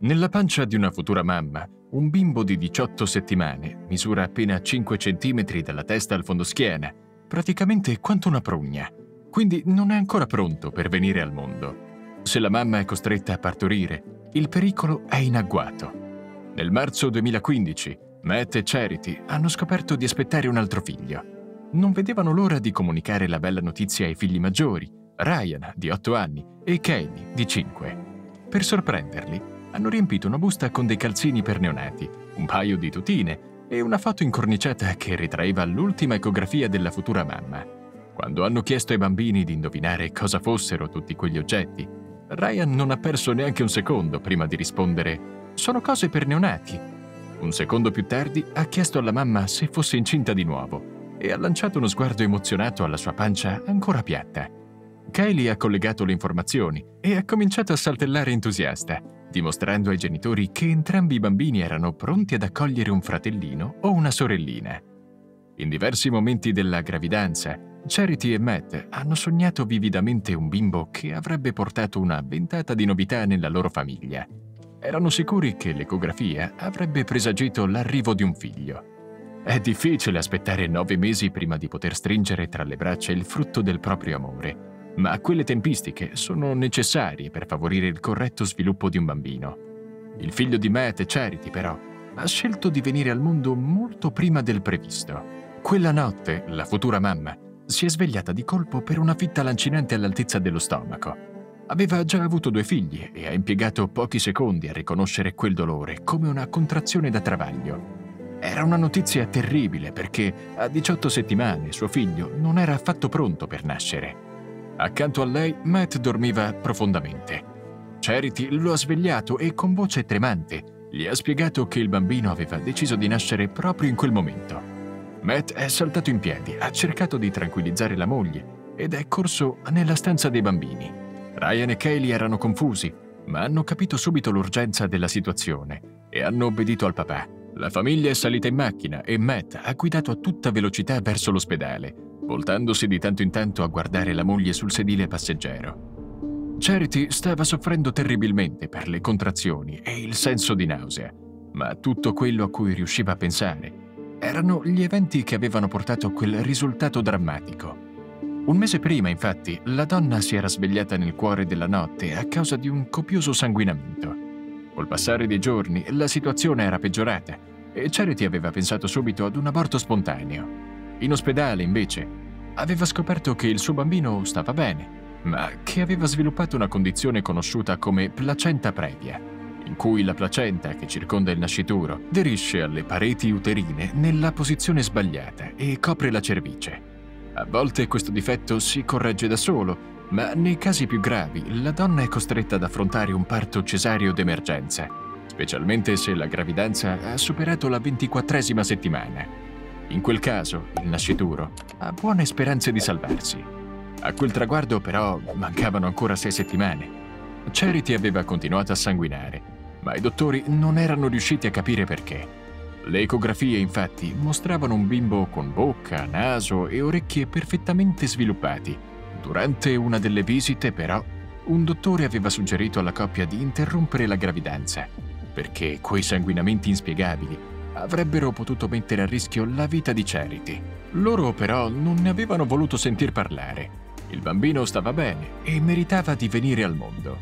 Nella pancia di una futura mamma, un bimbo di 18 settimane misura appena 5 centimetri dalla testa al fondoschiena, praticamente quanto una prugna, quindi non è ancora pronto per venire al mondo. Se la mamma è costretta a partorire, il pericolo è in agguato. Nel marzo 2015, Matt e Charity hanno scoperto di aspettare un altro figlio. Non vedevano l'ora di comunicare la bella notizia ai figli maggiori, Ryan, di 8 anni, e Kaylee, di 5. Per sorprenderli, hanno riempito una busta con dei calzini per neonati, un paio di tutine e una foto incorniciata che ritraeva l'ultima ecografia della futura mamma. Quando hanno chiesto ai bambini di indovinare cosa fossero tutti quegli oggetti, Ryan non ha perso neanche un secondo prima di rispondere «Sono cose per neonati». Un secondo più tardi ha chiesto alla mamma se fosse incinta di nuovo e ha lanciato uno sguardo emozionato alla sua pancia ancora piatta. Kaylee ha collegato le informazioni e ha cominciato a saltellare entusiasta, dimostrando ai genitori che entrambi i bambini erano pronti ad accogliere un fratellino o una sorellina. In diversi momenti della gravidanza, Charity e Matt hanno sognato vividamente un bimbo che avrebbe portato una ventata di novità nella loro famiglia. Erano sicuri che l'ecografia avrebbe presagito l'arrivo di un figlio. È difficile aspettare 9 mesi prima di poter stringere tra le braccia il frutto del proprio amore, ma quelle tempistiche sono necessarie per favorire il corretto sviluppo di un bambino. Il figlio di Matt e Charity, però, ha scelto di venire al mondo molto prima del previsto. Quella notte, la futura mamma si è svegliata di colpo per una fitta lancinante all'altezza dello stomaco. Aveva già avuto 2 figli e ha impiegato pochi secondi a riconoscere quel dolore come una contrazione da travaglio. Era una notizia terribile perché a 18 settimane suo figlio non era affatto pronto per nascere. Accanto a lei, Matt dormiva profondamente. Charity lo ha svegliato e con voce tremante gli ha spiegato che il bambino aveva deciso di nascere proprio in quel momento. Matt è saltato in piedi, ha cercato di tranquillizzare la moglie ed è corso nella stanza dei bambini. Ryan e Kaylee erano confusi, ma hanno capito subito l'urgenza della situazione e hanno obbedito al papà. La famiglia è salita in macchina e Matt ha guidato a tutta velocità verso l'ospedale, voltandosi di tanto in tanto a guardare la moglie sul sedile passeggero. Charity stava soffrendo terribilmente per le contrazioni e il senso di nausea, ma tutto quello a cui riusciva a pensare erano gli eventi che avevano portato a quel risultato drammatico. Un mese prima, infatti, la donna si era svegliata nel cuore della notte a causa di un copioso sanguinamento. Col passare dei giorni, la situazione era peggiorata e Charity aveva pensato subito ad un aborto spontaneo. In ospedale, invece, aveva scoperto che il suo bambino stava bene, ma che aveva sviluppato una condizione conosciuta come placenta previa, in cui la placenta che circonda il nascituro aderisce alle pareti uterine nella posizione sbagliata e copre la cervice. A volte questo difetto si corregge da solo, ma nei casi più gravi la donna è costretta ad affrontare un parto cesareo d'emergenza, specialmente se la gravidanza ha superato la 24esima settimana. In quel caso, il nascituro ha buone speranze di salvarsi. A quel traguardo, però, mancavano ancora 6 settimane. Charity aveva continuato a sanguinare, ma i dottori non erano riusciti a capire perché. Le ecografie, infatti, mostravano un bimbo con bocca, naso e orecchie perfettamente sviluppati. Durante una delle visite, però, un dottore aveva suggerito alla coppia di interrompere la gravidanza, perché quei sanguinamenti inspiegabili avrebbero potuto mettere a rischio la vita di Charity. Loro però non ne avevano voluto sentir parlare. Il bambino stava bene e meritava di venire al mondo.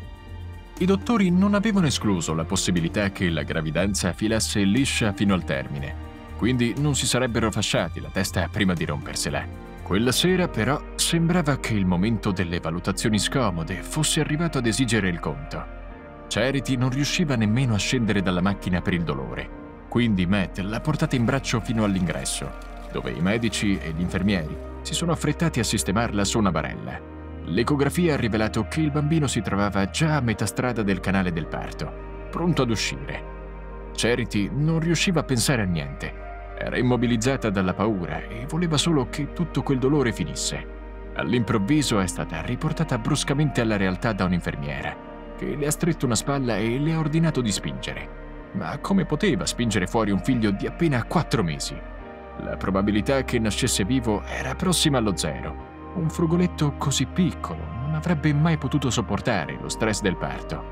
I dottori non avevano escluso la possibilità che la gravidanza filasse liscia fino al termine, quindi non si sarebbero fasciati la testa prima di rompersela. Quella sera però sembrava che il momento delle valutazioni scomode fosse arrivato ad esigere il conto. Charity non riusciva nemmeno a scendere dalla macchina per il dolore. Quindi Matt l'ha portata in braccio fino all'ingresso, dove i medici e gli infermieri si sono affrettati a sistemarla su una barella. L'ecografia ha rivelato che il bambino si trovava già a metà strada del canale del parto, pronto ad uscire. Charity non riusciva a pensare a niente. Era immobilizzata dalla paura e voleva solo che tutto quel dolore finisse. All'improvviso è stata riportata bruscamente alla realtà da un'infermiera, che le ha stretto una spalla e le ha ordinato di spingere. Ma come poteva spingere fuori un figlio di appena 4 mesi? La probabilità che nascesse vivo era prossima allo 0. Un frugoletto così piccolo non avrebbe mai potuto sopportare lo stress del parto.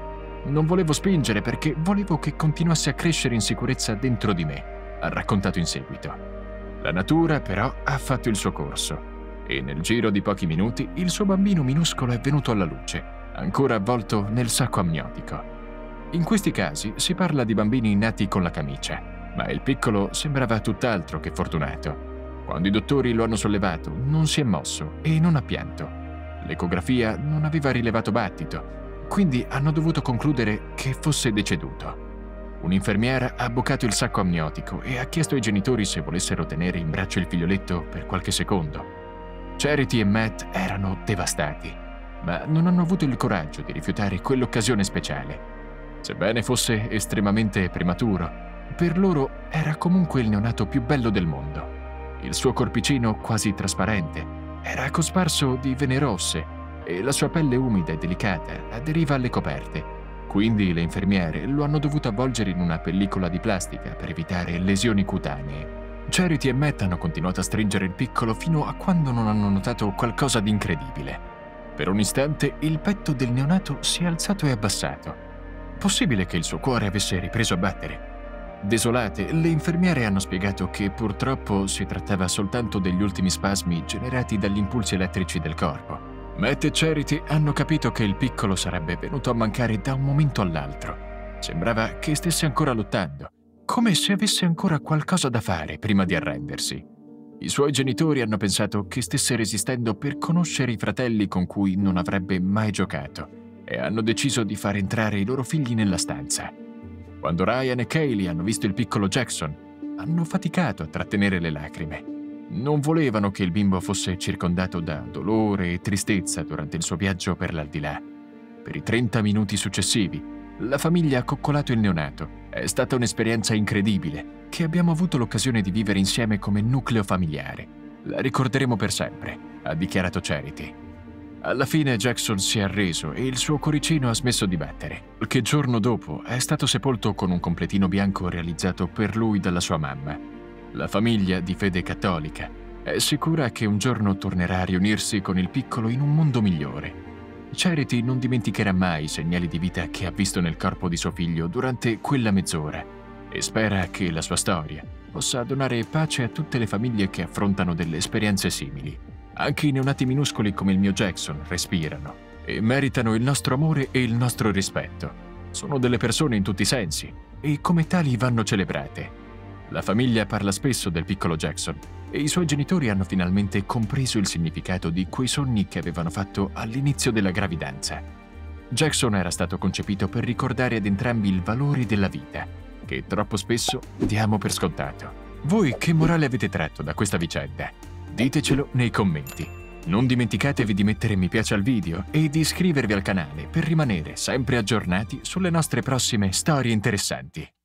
Non volevo spingere perché volevo che continuasse a crescere in sicurezza dentro di me, ha raccontato in seguito. La natura, però, ha fatto il suo corso e nel giro di pochi minuti il suo bambino minuscolo è venuto alla luce, ancora avvolto nel sacco amniotico. In questi casi si parla di bambini nati con la camicia, ma il piccolo sembrava tutt'altro che fortunato. Quando i dottori lo hanno sollevato, non si è mosso e non ha pianto. L'ecografia non aveva rilevato battito, quindi hanno dovuto concludere che fosse deceduto. Un'infermiera ha bucato il sacco amniotico e ha chiesto ai genitori se volessero tenere in braccio il figlioletto per qualche secondo. Charity e Matt erano devastati, ma non hanno avuto il coraggio di rifiutare quell'occasione speciale. Sebbene fosse estremamente prematuro, per loro era comunque il neonato più bello del mondo. Il suo corpicino quasi trasparente era cosparso di vene rosse e la sua pelle umida e delicata aderiva alle coperte. Quindi le infermiere lo hanno dovuto avvolgere in una pellicola di plastica per evitare lesioni cutanee. Charity e Matt hanno continuato a stringere il piccolo fino a quando non hanno notato qualcosa di incredibile. Per un istante il petto del neonato si è alzato e abbassato. Possibile che il suo cuore avesse ripreso a battere? Desolate, le infermiere hanno spiegato che purtroppo si trattava soltanto degli ultimi spasmi generati dagli impulsi elettrici del corpo. Matt e Charity hanno capito che il piccolo sarebbe venuto a mancare da un momento all'altro. Sembrava che stesse ancora lottando, come se avesse ancora qualcosa da fare prima di arrendersi. I suoi genitori hanno pensato che stesse resistendo per conoscere i fratelli con cui non avrebbe mai giocato e hanno deciso di far entrare i loro figli nella stanza. Quando Ryan e Kaylee hanno visto il piccolo Jackson, hanno faticato a trattenere le lacrime. Non volevano che il bimbo fosse circondato da dolore e tristezza durante il suo viaggio per l'aldilà. Per i 30 minuti successivi, la famiglia ha coccolato il neonato. È stata un'esperienza incredibile che abbiamo avuto l'occasione di vivere insieme come nucleo familiare. La ricorderemo per sempre, ha dichiarato Charity. Alla fine Jackson si è arreso e il suo cuoricino ha smesso di battere. Qualche giorno dopo è stato sepolto con un completino bianco realizzato per lui dalla sua mamma. La famiglia, di fede cattolica, è sicura che un giorno tornerà a riunirsi con il piccolo in un mondo migliore. Charity non dimenticherà mai i segnali di vita che ha visto nel corpo di suo figlio durante quella mezz'ora e spera che la sua storia possa donare pace a tutte le famiglie che affrontano delle esperienze simili. Anche i neonati minuscoli come il mio Jackson respirano e meritano il nostro amore e il nostro rispetto. Sono delle persone in tutti i sensi e come tali vanno celebrate. La famiglia parla spesso del piccolo Jackson e i suoi genitori hanno finalmente compreso il significato di quei sogni che avevano fatto all'inizio della gravidanza. Jackson era stato concepito per ricordare ad entrambi il valore della vita, che troppo spesso diamo per scontato. Voi che morale avete tratto da questa vicenda? Ditecelo nei commenti. Non dimenticatevi di mettere mi piace al video e di iscrivervi al canale per rimanere sempre aggiornati sulle nostre prossime storie interessanti.